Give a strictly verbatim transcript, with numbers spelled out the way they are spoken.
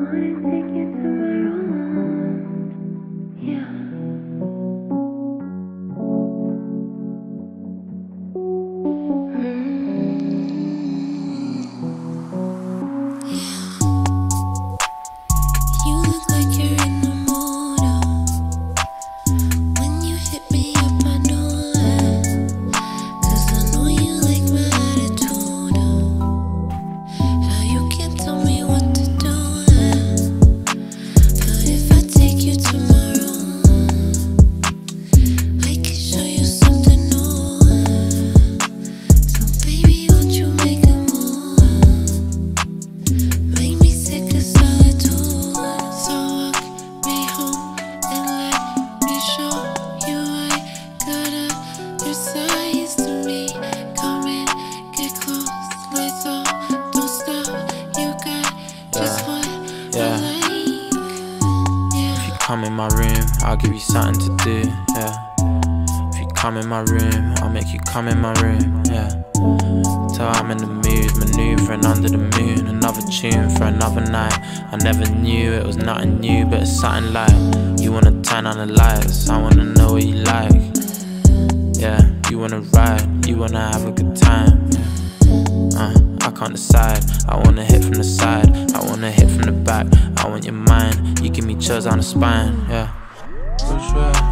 Come in my room, I'll give you something to do, yeah. If you come in my room, I'll make you come in my room, yeah. Till I'm in the mood, manoeuvring under the moon. Another tune for another night. I never knew it was nothing new, but it's something like you wanna turn on the lights, I wanna know what you like. Yeah, you wanna ride, you wanna have a good time. Uh, I can't decide, I wanna hit from the side, I wanna hit from the back, I want your mind, you give me chills on the spine, yeah. Which way?